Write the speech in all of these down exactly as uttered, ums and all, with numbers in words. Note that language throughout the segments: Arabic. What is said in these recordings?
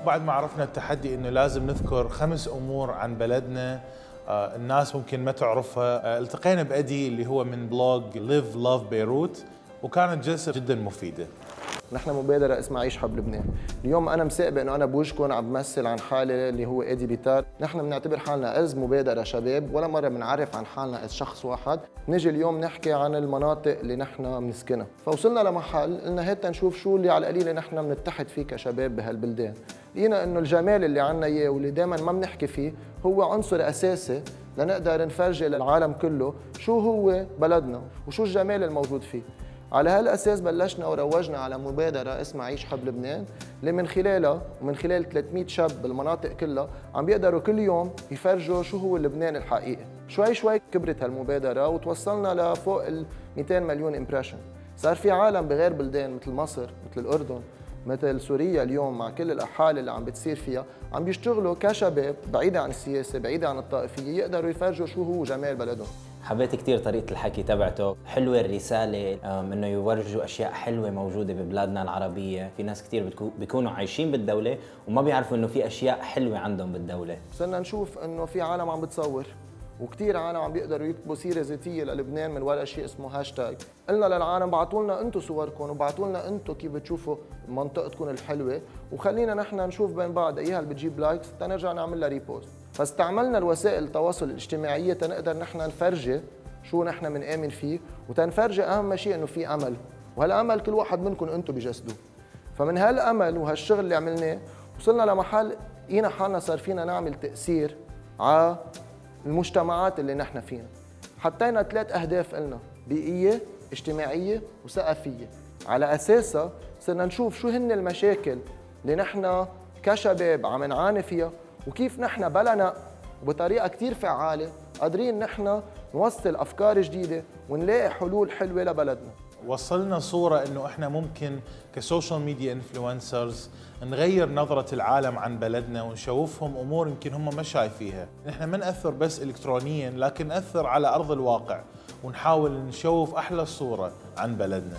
بعد ما عرفنا التحدي انه لازم نذكر خمس امور عن بلدنا آه الناس ممكن ما تعرفها. آه التقينا بأدي اللي هو من بلوج Live Love بيروت، وكانت جلسة جدا مفيدة. نحن مبادرة اسمها عيش حب لبنان. اليوم أنا مساقبة إنه أنا بوجهكم عم بمثل عن حالي اللي هو إيدي بيتار. نحن بنعتبر حالنا إز مبادرة شباب، ولا مرة بنعرف عن حالنا إز شخص واحد. نجي اليوم نحكي عن المناطق اللي نحن بنسكنها، فوصلنا لمحل قلنا هات نشوف شو اللي على القليلة نحن بنتحد فيه كشباب بهالبلدان. لقينا إنه الجمال اللي عنا إياه واللي دائما ما بنحكي فيه هو عنصر أساسي لنقدر نفرجي للعالم كله شو هو بلدنا وشو الجمال الموجود فيه. على هالاساس بلشنا وروجنا على مبادره اسمها عيش حب لبنان، اللي من خلالها ومن خلال ثلاثمية شاب بالمناطق كلها عم بيقدروا كل يوم يفرجوا شو هو لبنان الحقيقي. شوي شوي كبرت هالمبادره وتوصلنا لفوق ال مئتين مليون امبريشن. صار في عالم بغير بلدان مثل مصر، مثل الاردن، مثل سوريا اليوم مع كل الاحاله اللي عم بتصير فيها عم بيشتغلوا كشباب بعيده عن السياسه، بعيده عن الطائفيه، يقدروا يفرجوا شو هو جمال بلدهم. حبيت كثير طريقة الحكي تبعته، حلوة الرسالة، انه يورجوا اشياء حلوة موجودة ببلادنا العربية. في ناس كثير بيكونوا عايشين بالدولة وما بيعرفوا انه في اشياء حلوة عندهم بالدولة. صرنا نشوف انه في عالم عم بتصور، وكثير عالم عم بيقدروا يكتبوا سيرة ذاتية للبنان من وراء شيء اسمه هاشتاج. قلنا للعالم بعتوا لنا انتم صوركم وبعتوا لنا انتم كيف بتشوفوا منطقتكم الحلوة، وخلينا نحن نشوف بين بعض ايها اللي بتجيب لايكس تنرجع نعمل لها ريبوست. فاستعملنا الوسائل التواصل الاجتماعية تنقدر نحن نفرجي شو نحن بنآمن فيه، وتنفرجي اهم شيء انه في امل، وهالامل كل واحد منكم انتم بجسدوه. فمن هالامل وهالشغل اللي عملناه وصلنا لمحل لقينا حالنا صار فينا نعمل تأثير على المجتمعات اللي نحن فيها. حطينا ثلاث اهداف لنا، بيئية، اجتماعية، وثقافية. على اساسها صرنا نشوف شو هن المشاكل اللي نحن كشباب عم نعاني فيها، وكيف نحن بلا وبطريقة كتير فعالة قادرين نحن نوصل أفكار جديدة ونلاقي حلول حلوة لبلدنا. وصلنا صورة إنه إحنا ممكن كسوشيال ميديا انفلونسرز نغير نظرة العالم عن بلدنا ونشوفهم أمور يمكن هم ما شايفيها. نحن ما نأثر بس إلكترونياً، لكن نأثر على أرض الواقع ونحاول نشوف أحلى صورة عن بلدنا.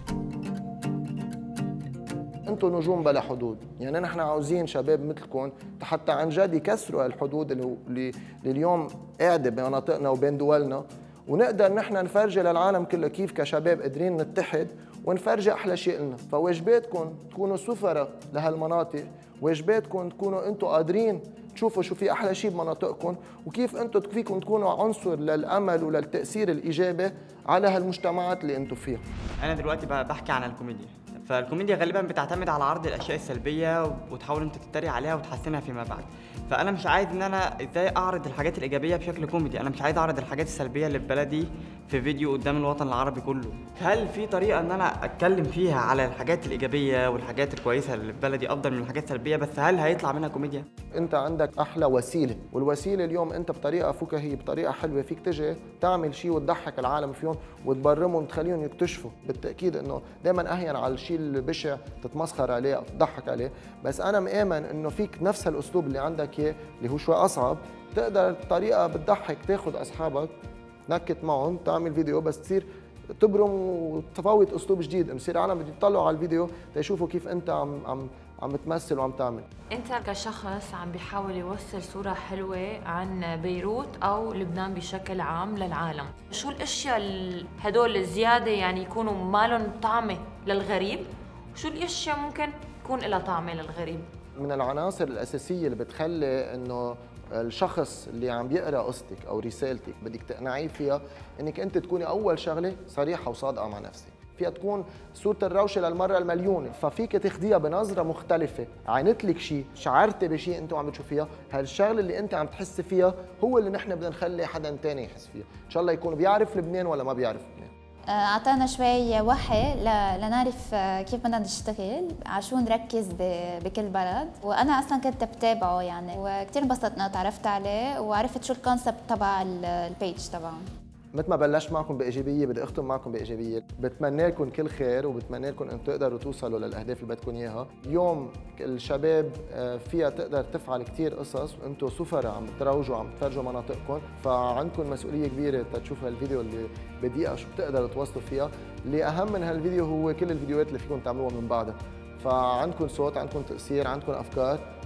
انتم نجوم بلا حدود، يعني نحن عاوزين شباب مثلكم حتى عن جد يكسروا الحدود اللي, اللي اليوم قاعده بمناطقنا وبين دولنا، ونقدر نحن نفرجي للعالم كله كيف كشباب قادرين نتحد ونفرجي احلى شيء لنا. فواجباتكم تكونوا سفراء لهالمناطق، واجباتكم تكونوا انتم قادرين تشوفوا شو في احلى شيء بمناطقكم، وكيف انتم فيكم تكونوا عنصر للامل وللتاثير الايجابي على هالمجتمعات اللي انتم فيها. انا دلوقتي بحكي عن الكوميديا، فالكوميديا غالبا بتعتمد على عرض الاشياء السلبيه وتحاول انت تتريق عليها وتحسنها فيما بعد. فانا مش عايز ان انا ازاي اعرض الحاجات الايجابيه بشكل كوميدي، انا مش عايز اعرض الحاجات السلبيه اللي في بلدي في فيديو قدام الوطن العربي كله. هل في طريقه ان انا اتكلم فيها على الحاجات الايجابيه والحاجات الكويسه اللي في بلدي افضل من الحاجات السلبيه، بس هل هيطلع منها كوميديا؟ انت عندك احلى وسيله، والوسيله اليوم انت بطريقه فكاهيه بطريقه حلوه فيك تجي تعمل شيء وتضحك العالم فيهم وتبرمهم وتخليهم يكتشفوا. بالتاكيد انه دائما اهين على الشيء البشع تتمسخر عليه او تضحك عليه، بس انا مآمن انه فيك نفس هالاسلوب اللي عندك اياه اللي هو شوي اصعب، تقدر بطريقه بتضحك تاخذ اصحابك نكت معهم تعمل فيديو، بس تصير تبرم وتفوت اسلوب جديد، انه يصير العالم بده يطلعوا على الفيديو تيشوفوا كيف انت عم عم عم تمثل وعم تعمل. انت كشخص عم بيحاول يوصل صورة حلوة عن بيروت او لبنان بشكل عام للعالم، شو الاشياء هدول الزيادة يعني يكونوا مالهم طعمة للغريب، وشو الاشياء ممكن يكون لها طعمة للغريب؟ من العناصر الاساسية اللي بتخلي انه الشخص اللي عم بيقرا قصتك او رسالتك بدك تقنعيه فيها انك انت تكوني اول شغله صريحه وصادقه مع نفسك. فيها تكون صورة الروشه للمره المليون، ففيك تاخديها بنظره مختلفه، عينت لك شيء، شعرتي بشيء انت عم بتشوفيها، هالشغله اللي انت عم تحسي فيها هو اللي نحن بدنا نخلي حدا ثاني يحس فيها، ان شاء الله يكون بيعرف لبنان ولا ما بيعرف لبنان. أعطانا شوي وحي لنعرف كيف بدنا نشتغل، على شو نركز بكل بلد، وأنا أصلاً كنت بتابعه يعني، وكتير انبسطت تعرفت عليه وعرفت شو الكونسبت تبع البيج تبعه. مثل ما بلشت معكم بايجابيه بدي اختم معكم بايجابيه، بتمنى لكم كل خير وبتمنى لكم ان تقدروا توصلوا للاهداف اللي بدكم اياها. اليوم الشباب فيها تقدر تفعل كثير قصص، وانتم سفراء عم تروجوا عم تفرجوا مناطقكم، فعندكم مسؤوليه كبيره تشوفوا هالفيديو اللي بدقيقه شو بتقدروا توصلوا فيها. اللي اهم من هالفيديو هو كل الفيديوهات اللي فيكم تعملوها من بعدها، فعندكم صوت، عندكم تاثير، عندكم افكار،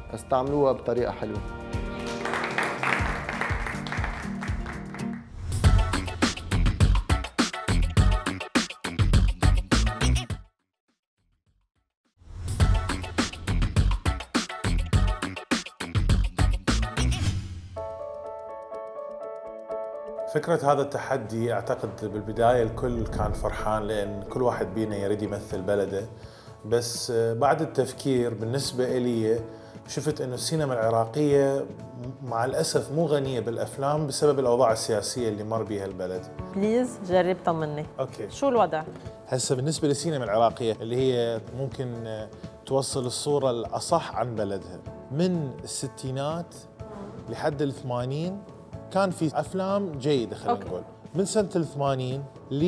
استعملوها بطريقة حلوة. فكرة هذا التحدي أعتقد بالبداية الكل كان فرحان لأن كل واحد بينا يريد يمثل بلده، بس بعد التفكير بالنسبة إلي شفت أنه السينما العراقية مع الأسف مو غنية بالأفلام بسبب الأوضاع السياسية اللي مر بيها البلد. بليز جرب طمني. أوكي. شو الوضع؟ هسه بالنسبة للسينما العراقية اللي هي ممكن توصل الصورة الأصح عن بلدها، من الستينات لحد الثمانين كان في أفلام جيدة خلينا نقول. من سنة الثمانين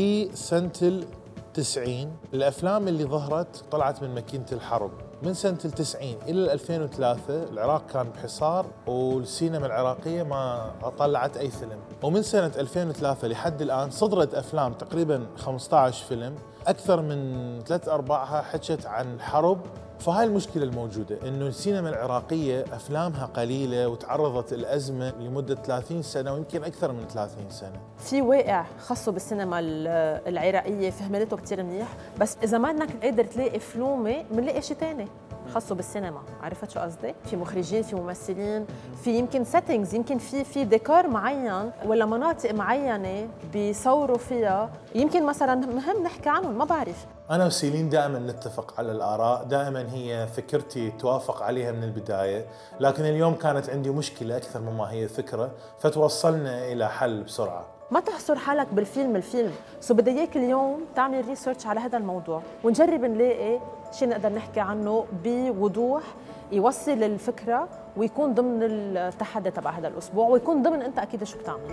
لسنة التسعين الأفلام اللي ظهرت طلعت من ماكينة الحرب. من سنة التسعين إلى ألفين وثلاثة العراق كان بحصار والسينما العراقية ما طلعت أي فيلم. ومن سنة ألفين وثلاثة لحد الآن صدرت أفلام تقريباً خمسة عشر فيلم، أكثر من ثلاث أرباعها حكت عن حرب. فهاي المشكلة الموجودة إنه السينما العراقية أفلامها قليلة وتعرضت الأزمة لمدة ثلاثين سنة ويمكن أكثر من ثلاثين سنة. في واقع خاصه بالسينما العراقية فهمته كتير منيح، بس إذا ما انك قادر تلاقي فلومة بنلاقي شيء ثاني خاصه بالسينما. عرفت شو قصدي؟ في مخرجين، في ممثلين، في يمكن سيتنجز، يمكن في في ديكور معين ولا مناطق معينة بيصوروا فيها، يمكن مثلا مهم نحكي عنهم، ما بعرف. أنا وسيلين دائما نتفق على الآراء، دائما هي فكرتي توافق عليها من البداية، لكن اليوم كانت عندي مشكلة أكثر مما هي فكرة، فتوصلنا إلى حل بسرعة. ما تحصر حالك بالفيلم الفيلم، سو بدي اياك اليوم تعمل ريسيرش على هذا الموضوع ونجرب نلاقي شيء نقدر نحكي عنه بوضوح يوصل الفكرة ويكون ضمن التحدي تبع هذا الأسبوع، ويكون ضمن أنت أكيد شو بتعمل.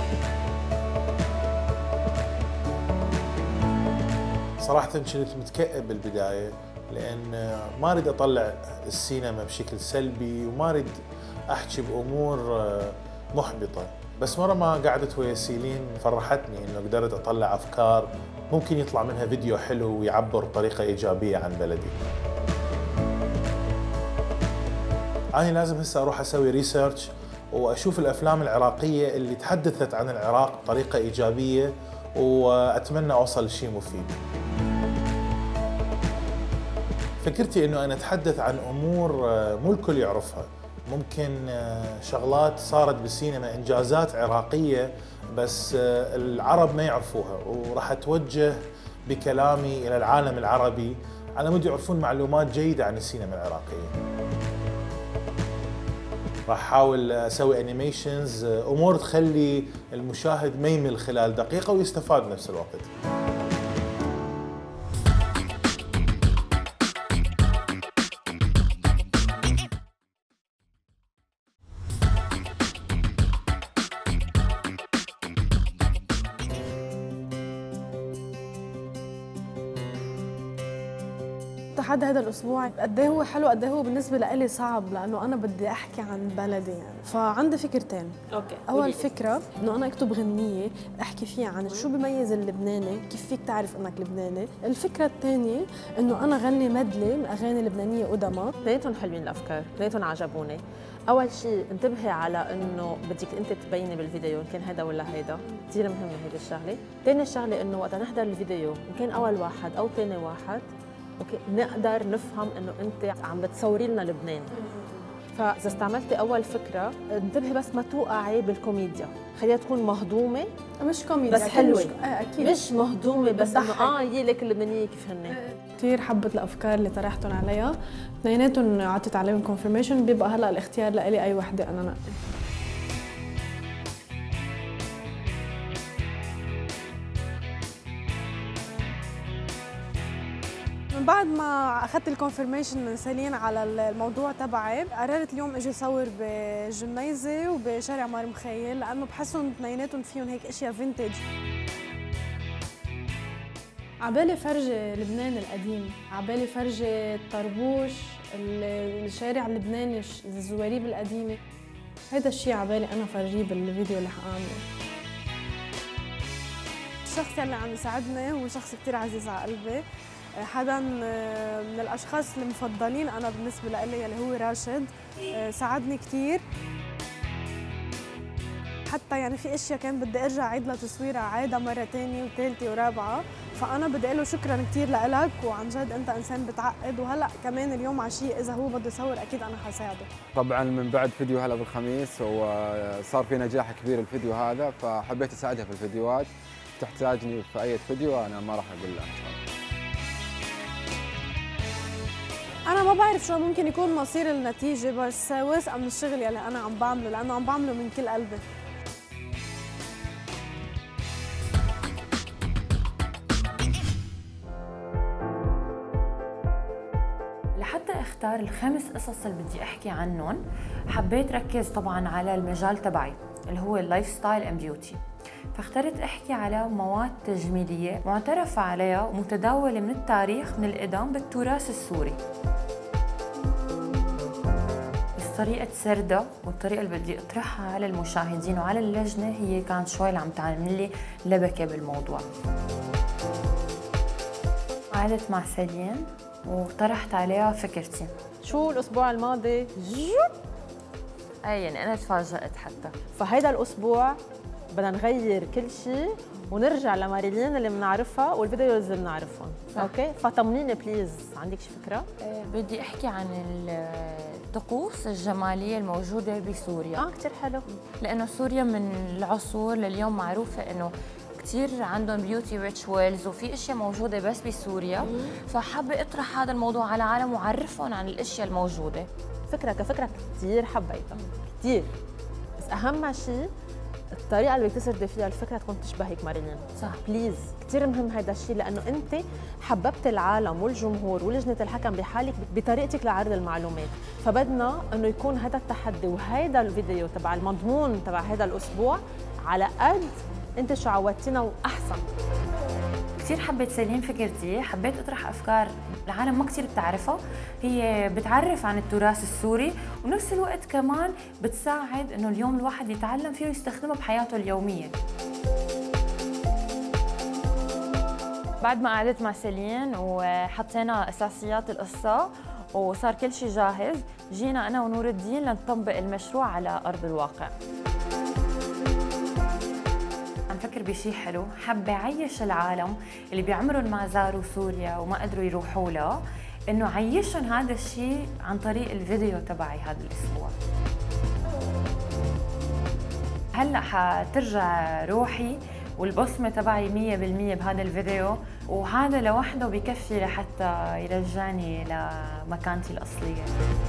صراحة كنت متكئب بالبداية لأن ما أريد أطلع السينما بشكل سلبي وما أريد أحكي بأمور محبطة، بس مرة ما قعدت ويا سيلين فرحتني إنه قدرت أطلع أفكار ممكن يطلع منها فيديو حلو ويعبر بطريقة إيجابية عن بلدي. أنا لازم هسه أروح أسوي ريسيرش وأشوف الأفلام العراقية اللي تحدثت عن العراق بطريقة إيجابية، وأتمنى أوصل لشيء مفيد. فكرتي إنه أنا أتحدث عن أمور مو الكل يعرفها، ممكن شغلات صارت بالسينما، إنجازات عراقية بس العرب ما يعرفوها، وراح أتوجه بكلامي إلى العالم العربي على مود يعرفون معلومات جيدة عن السينما العراقية. راح أحاول أسوي أنيميشنز، أمور تخلي المشاهد ما يمل خلال دقيقة ويستفاد بنفس الوقت. تحدي هذا الاسبوع قد ايه هو حلو، قد ايه هو بالنسبه لي صعب، لانه انا بدي احكي عن بلدي يعني. فعندي فكرتين. اوكي. اول فكره انه انا اكتب غنيه احكي فيها عن شو بيميز اللبناني، كيف فيك تعرف انك لبناني. الفكره الثانيه انه انا غني مدلي من اغاني لبنانيه قدما. اثنيناتهم حلوين الافكار، اثنيناتهم عجبوني. اول شيء انتبهي على انه بدك انت تبيني بالفيديو ان كان هذا ولا هيدا، كثير مهمه هيدي الشغله. ثاني شغله انه وقت نحضر الفيديو ان كان اول واحد او ثاني واحد اوكي نقدر نفهم انه انت عم بتصوري لنا لبنان. فاذا استعملتي اول فكره انتبهي بس ما توقعي بالكوميديا، خليها تكون مهضومه مش كوميديا بس حلوه. مش... آه اكيد مش مهضومه بس انه اه يي لك اللبنانيه كيف هن. كثير حبت الافكار اللي طرحتهم عليها، اثنيناتهم عطيت عليهم كونفرميشن، بيبقى هلا الاختيار لإلي اي وحده انا نقي. من بعد ما اخذت الكونفرميشن من سيلين على الموضوع تبعي، قررت اليوم اجي اصور بجميزه وبشارع مار مخيل، لانه بحسهم اثنيناتهم فيهم هيك اشياء فينتج. عبالي فرجي لبنان القديم، عبالي فرجي الطربوش، الشارع اللبناني، الزواريب القديمه. هذا الشيء عبالي انا فرجيه بالفيديو اللي حاعمله. الشخص اللي عم يساعدني هو شخص كثير عزيز على قلبي، حدا من الاشخاص المفضلين انا بالنسبه لي اللي هو راشد، ساعدني كثير. حتى يعني في اشياء كان بدي ارجع اعيد لها تصويرها عايدها مره ثانيه وثالثه ورابعه، فانا بدي اقول له شكرا كثير لك، وعن جد انت انسان بتعقد، وهلا كمان اليوم عشيه اذا هو بده يصور اكيد انا حساعده. طبعا من بعد فيديو هلا بالخميس وصار في نجاح كبير الفيديو هذا، فحبيت اساعدها في الفيديوهات. تحتاجني في اي فيديو انا ما راح اقول لها ان شاء الله. أنا ما بعرف شو ممكن يكون مصير النتيجة، بس واثقة من الشغل يلي أنا عم بعمله، لأنه عم بعمله من كل قلبي. لحتى اختار الخمس قصص اللي بدي احكي عنهم، حبيت ركز طبعا على المجال تبعي اللي هو اللايف ستايل اند بيوتي، فاخترت احكي على مواد تجميليه معترف عليها ومتداوله من التاريخ من القدم بالتراث السوري. بس طريقه سردها والطريقه اللي بدي اطرحها على المشاهدين وعلى اللجنه هي كانت شوي اللي عم تعمل لي لبكه بالموضوع. قعدت مع سليم وطرحت عليها فكرتي. شو الاسبوع الماضي؟ اي يعني انا تفاجأت حتى. فهيدا الاسبوع بدنا نغير كل شيء ونرجع لماريلين اللي بنعرفها والفيديوز اللي بنعرفهم. اوكي، فطمنيني بليز، عندك شي فكره؟ أه بدي احكي عن الطقوس الجماليه الموجوده بسوريا. اه كثير حلو، لانه سوريا من العصور لليوم معروفه انه كثير عندهم بيوتي ريتشوالز وفي اشياء موجوده بس بسوريا، فحابه اطرح هذا الموضوع على العالم وعرفهم عن الاشياء الموجوده. فكره كفكره كثير حبيتها كثير، بس اهم شيء الطريقه اللي بدك تسردي فيها الفكره تكون تشبهك ماريلين. صح، بليز، كثير مهم هذا الشيء، لانه انت حببت العالم والجمهور ولجنه الحكم بحالك بطريقتك لعرض المعلومات، فبدنا انه يكون هذا التحدي وهذا الفيديو تبع المضمون تبع هذا الاسبوع على قد انت شو عودتنا واحسن. كثير حبيت سليم فكرتي، حبيت اطرح افكار العالم ما كثير بتعرفها، هي بتعرف عن التراث السوري ونفس الوقت كمان بتساعد انه اليوم الواحد يتعلم فيه ويستخدمه بحياته اليوميه. بعد ما قعدت مع سليم وحطينا اساسيات القصه وصار كل شيء جاهز، جينا انا ونور الدين لنطبق المشروع على ارض الواقع. عم فكر بشيء حلو، حابة عيش العالم اللي بعمرهم ما زاروا سوريا وما قدروا يروحوا لها، انه عيشهم هذا الشيء عن طريق الفيديو تبعي هذا الاسبوع. هلا حترجع روحي والبصمة تبعي مية بالمية بهذا الفيديو، وهذا لوحده بكفي لحتى يرجعني لمكانتي الأصلية.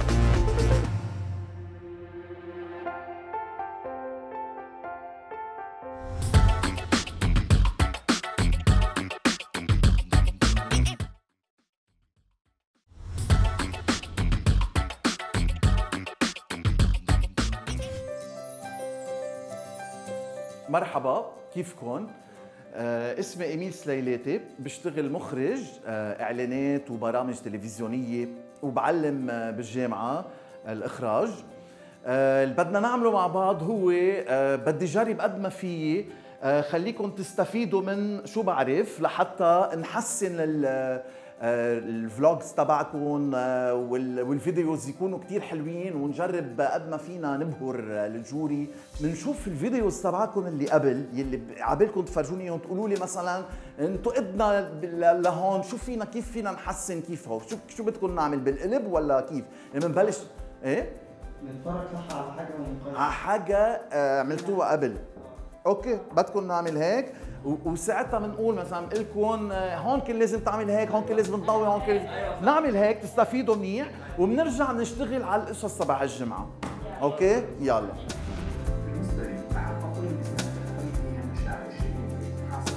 مرحبا، كيفكن؟ آه اسمي إيميل سليلاتي، بشتغل مخرج آه إعلانات وبرامج تلفزيونية وبعلم آه بالجامعة الإخراج. آه اللي بدنا نعمله مع بعض هو آه بدي جرب قد ما فيي آه خليكم تستفيدوا من شو بعرف لحتى نحسن ال الفلوجز تبعكم والفيديوز يكونوا كتير حلوين، ونجرب قد ما فينا نبهر الجوري. بنشوف الفيديوز تبعكم اللي قبل يلي عبالكم تفرجوني اياهم، تقولوا لي مثلا انتقدنا لهون، شو فينا كيف فينا نحسن، كيف هو شو شو بدكم نعمل بالقلب ولا كيف؟ يعني بنبلش ايه؟ نتفرج صح على حاجه ونقيم على حاجه عملتوها قبل. اوكي، بدكم نعمل هيك وساعتها بنقول مثلا بقول لكم هون كان لازم تعمل هيك، هون كان لازم تضوي، هون كان نعمل هيك تستفيدوا منيح، وبنرجع نشتغل على القصص تبع الجمعه. اوكي يلا. بالنسبه لي بحب اقول الناس فيها مشاعر شيء حاصل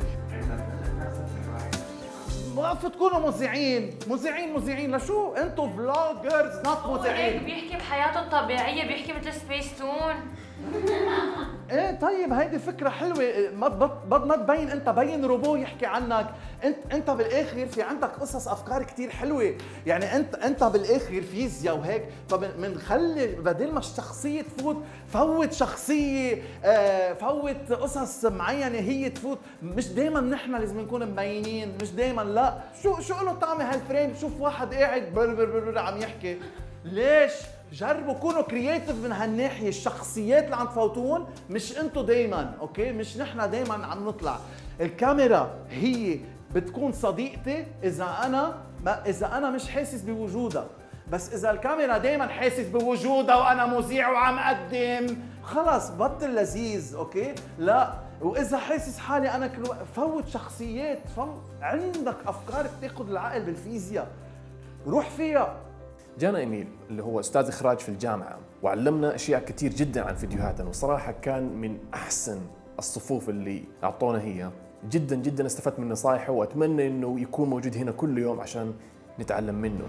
على وقفوا تكونوا مذيعين، مذيعين مذيعين لشو؟ انتم فلوجرز نوت مذيعين. بيحكي بحياته الطبيعيه، بيحكي مثل سبيس تون. ايه طيب هيدي فكرة حلوة، ما بدنا تبين انت، بين روبو يحكي عنك، انت انت بالاخر في عندك قصص افكار كثير حلوة، يعني انت انت بالاخر فيزياء وهيك، فبنخلي بدل ما الشخصية تفوت فوت شخصية، آه فوت قصص معينة هي تفوت، مش دائما نحن لازم نكون مبينين، مش دائما لا، شو شو له طعمة هالفريم، شوف واحد قاعد بر بر بر عم يحكي، ليش؟ جربوا كونوا كرييتيف من هالناحيه، الشخصيات اللي عم تفوتون مش انتم دائما، اوكي؟ مش نحن دائما عم نطلع، الكاميرا هي بتكون صديقتي اذا انا ما اذا انا مش حاسس بوجودها، بس اذا الكاميرا دائما حاسس بوجودها وانا مذيع وعم اقدم، خلص بطل لذيذ، اوكي؟ لا، واذا حاسس حالي انا كل وقت فوت شخصيات، فوت عندك افكار بتاخذ العقل بالفيزياء، روح فيها. جانا ايميل اللي هو استاذ اخراج في الجامعه وعلمنا اشياء كثير جدا عن فيديوهاتنا، وصراحه كان من احسن الصفوف اللي اعطونا هي، جدا جدا استفدت من نصايحه، واتمنى انه يكون موجود هنا كل يوم عشان نتعلم منه.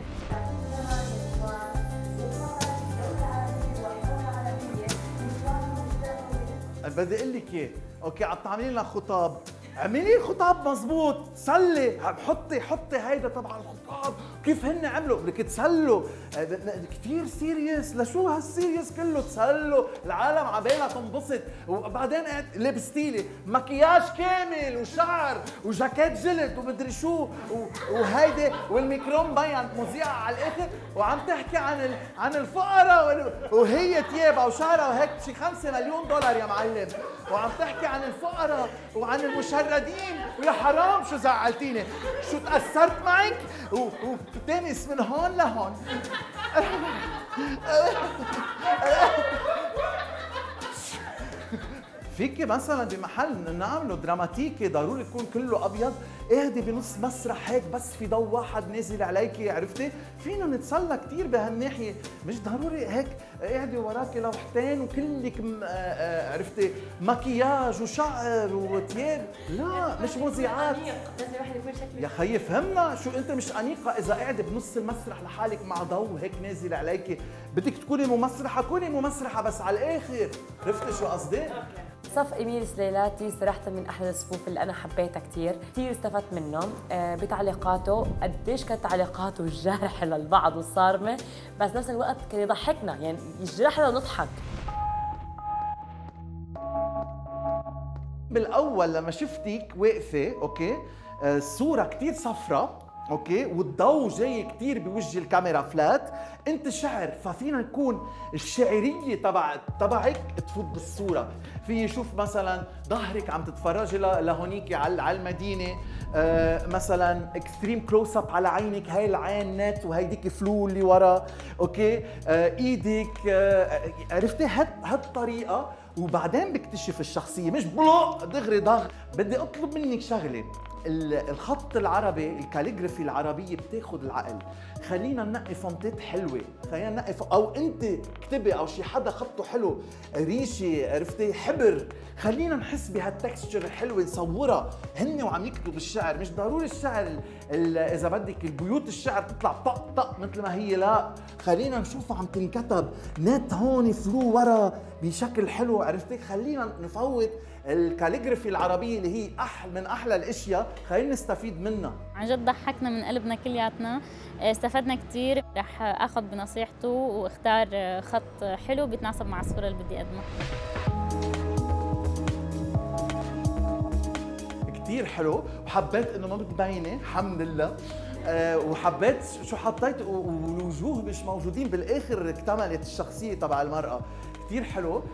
بدي اقول لك ايه، اوكي عم تعملي لنا خطاب، اعملي خطاب مزبوط، سلي، حطي حطي هيدا تبع الخطاب، كيف هن عملوا، بدك تسلوا، كثير سيريس، لشو هالسيريس كله، تسلوا، العالم عبالها تنبسط، وبعدين لبستي لي مكياج كامل وشعر وجاكيت جلد ومدري شو، وهيدي والميكرو مبين مذيعة على الاخر، وعم تحكي عن عن الفقراء، وهي ثيابها وشعرها وهيك شي خمسة مليون دولار يا معلم، وعم تحكي عن الفقراء وعن المشردين، ويا حرام شو زعلتيني، شو تأثرت معك، وتنس من هون لهون. فيكي مثلا بمحل نعمله دراماتيكي ضروري تكون كله ابيض، اهدي بنص مسرح هيك بس في ضوء واحد نازل عليكي، عرفتي؟ فينا نتسلى كثير بهالناحيه، مش ضروري هيك اهدي وراكي لوحتين وكلك عرفتي مكياج وشعر وثياب، لا مش مذيعات. لازم الواحد يكون شكله يا خيي فهمنا، شو انت مش انيقه اذا قاعده بنص المسرح لحالك مع ضوء هيك نازل عليكي، بدك تكوني ممسرحه كوني ممسرحه بس على الاخر، عرفتي شو قصدي؟ صف إيميل سليلاتي صراحة من أحلى الصفوف اللي أنا حبيتها كثير، كثير استفدت منه بتعليقاته، قديش كانت تعليقاته الجارحة للبعض والصارمة، بس نفس الوقت كان يضحكنا، يعني يجرحنا ونضحك. بالأول لما شفتك واقفة، أوكي، الصورة كثير صفرة، اوكي، والضوء جاي كثير بوجه الكاميرا فلات، انت شعر، ففينا نكون الشعريه تبع تبعك تفوت بالصوره، في يشوف مثلا ظهرك عم تتفرجي لهونيك على المدينه، آه مثلا اكستريم كلوز اب على عينك، هاي العين نت وهيديك فلو اللي ورا، اوكي، آه ايدك، آه عرفتي هالطريقه، وبعدين بكتشف الشخصيه، مش بلوق دغري ضغ. بدي اطلب منك شغله، الخط العربي، الكاليغرافي العربيه بتاخذ العقل، خلينا ننقي فونتات حلوه، خلينا ننقي ف... او انت اكتبي او شي حدا خطه حلو، ريشي، عرفتي، حبر، خلينا نحس بهالتكستشر الحلوه، نصورها هن وعم يكتبوا الشعر، مش ضروري الشعر ال... ال... اذا بدك البيوت الشعر تطلع طق طق مثل ما هي، لا، خلينا نشوفها عم تنكتب نت هون فلو ورا بشكل حلو، عرفتي، خلينا نفوت الكاليغرافي العربيه اللي هي أحل من احلى الاشياء، خلينا نستفيد منها. عن جد ضحكنا من قلبنا كلياتنا، استفدنا كثير، رح اخذ بنصيحته واختار خط حلو بيتناسب مع الصوره اللي بدي اقدمها. كثير حلو، وحبيت انه ما بتبيني، الحمد لله، أه وحبيت شو حطيت، والوجوه مش موجودين بالاخر، اكتملت الشخصيه تبع المراه، كثير حلو،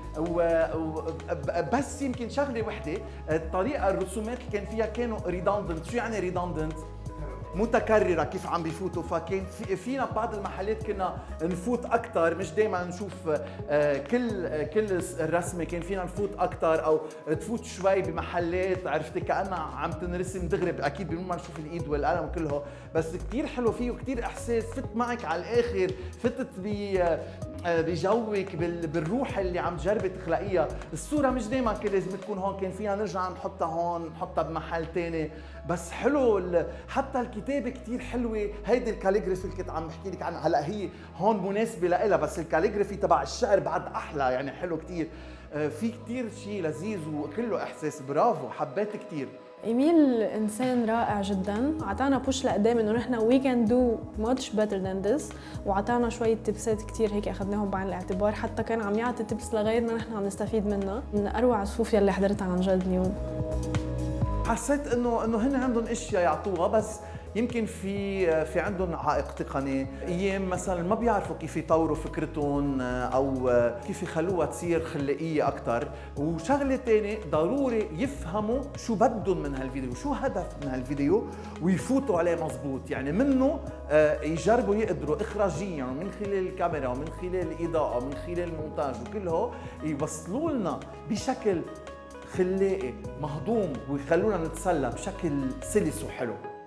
وبس يمكن شغله وحده، الطريقه الرسومات اللي كان فيها كانوا ريدندنت، شو يعني ريدندنت؟ متكرره كيف عم بيفوتوا، فكان في فينا ببعض المحلات كنا نفوت اكثر، مش دائما نشوف كل كل الرسمه، كان فينا نفوت اكثر او تفوت شوي بمحلات، عرفتي، كانها عم تنرسم دغري، اكيد بدون ما نشوف الايد والقلم وكله، بس كثير حلو فيه وكثير احساس، فت معك على الاخر، فتت ب بجوك بالروح اللي عم تجربي تخلقيها، الصوره مش دائما كان لازم تكون هون، كان فينا نرجع نحطها هون، نحطها بمحل ثاني، بس حلو، حتى الكتابه كثير حلوه، هيدي الكاليغرافي اللي كنت عم بحكي لك عنها، هلا هي هون مناسبه لها، بس الكاليغرافي تبع الشعر بعد احلى، يعني حلو كثير، في كتير شيء لذيذ وكله احساس. برافو، حبيت كتير. إيميل إنسان رائع جدا، عطانا بوش لقدام إنه نحن we can do much better than this، وعطانا شوية تبسات كتير هيك أخذناهم بعين الاعتبار، حتى كان عم يعطي تبس لغيرنا نحن عم نستفيد منها. من أروع الصفوف يلي حضرتها عن جد اليوم. حسيت إنه إنه هن عندهم أشياء يعطوها، بس يمكن في في عندهم عائق تقني، ايام مثلا ما بيعرفوا كيف يطوروا فكرتهم او كيف يخلوها تصير خلقيه اكثر. وشغله ثانيه ضروري يفهموا شو بدهم من هالفيديو، شو هدف من هالفيديو، ويفوتوا عليه مزبوط. يعني منه يجربوا يقدروا اخراجيا من خلال الكاميرا ومن خلال الاضاءه ومن خلال المونتاج وكله يوصلوا لنا بشكل خلاقي مهضوم ويخلونا نتسلى بشكل سلس وحلو.